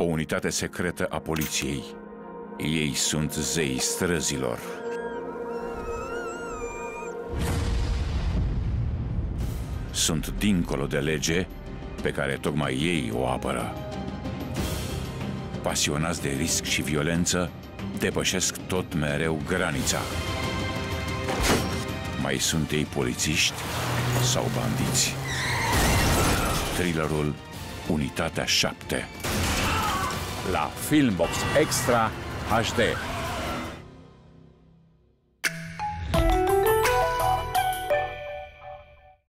o unitate secretă a poliției. Ei sunt zeii străzilor. Sunt dincolo de lege, pe care tocmai ei o apără. Pasionați de risc și violență, depășesc tot mereu granița. Mai sunt ei polițiști sau bandiți? Thrillerul Unitatea 7 la Filmbox Extra HD.